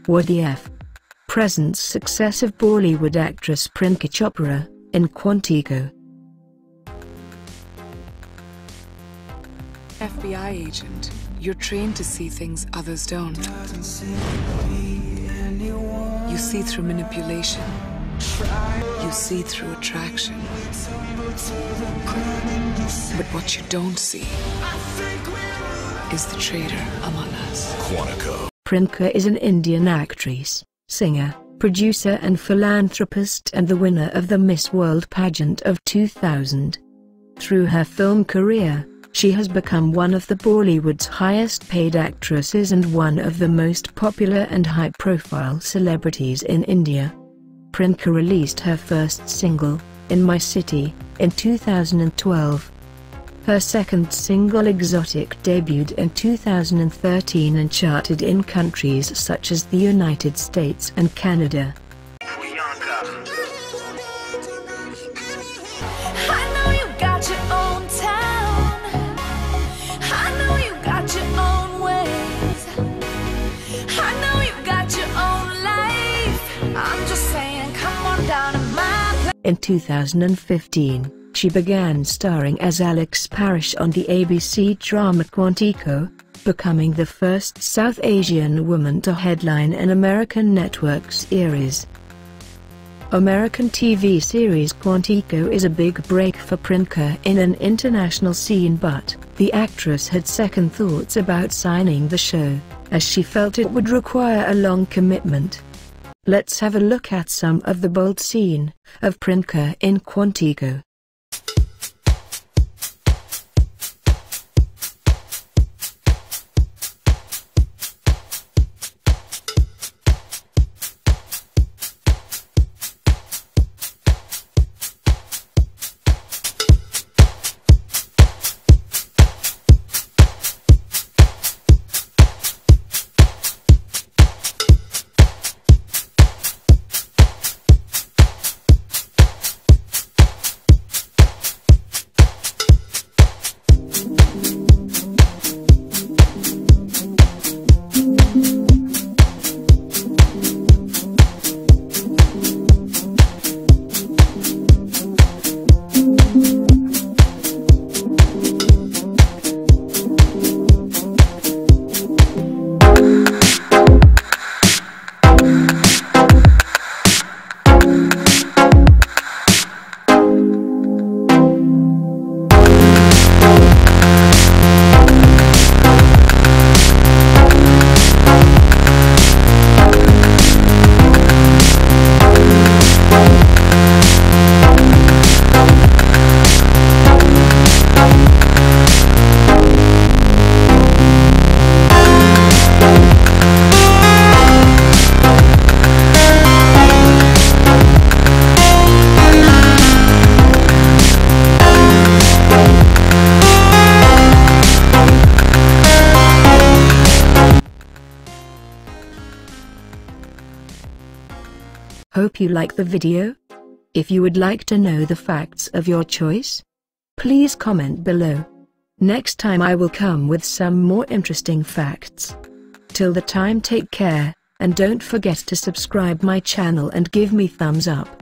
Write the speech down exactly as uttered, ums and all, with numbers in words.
What the F? Presents successive Bollywood actress Priyanka Chopra, in Quantico. F B I agent, you're trained to see things others don't. You see through manipulation. You see through attraction. But what you don't see is the traitor among us. Quantico. Priyanka is an Indian actress, singer, producer and philanthropist, and the winner of the Miss World pageant of two thousand. Through her film career, she has become one of the Bollywood's highest-paid actresses and one of the most popular and high-profile celebrities in India. Priyanka released her first single, In My City, in two thousand twelve. Her second single, Exotic, debuted in two thousand thirteen and charted in countries such as the United States and Canada. In two thousand fifteen, she began starring as Alex Parrish on the A B C drama Quantico, becoming the first South Asian woman to headline an American network series. American T V series Quantico is a big break for Priyanka in an international scene, but the actress had second thoughts about signing the show, as she felt it would require a long commitment. Let's have a look at some of the bold scene of Priyanka in Quantico. Hope you like the video. If you would like to know the facts of your choice, please comment below. Next time I will come with some more interesting facts. Till the time, take care, and don't forget to subscribe my channel and give me thumbs up.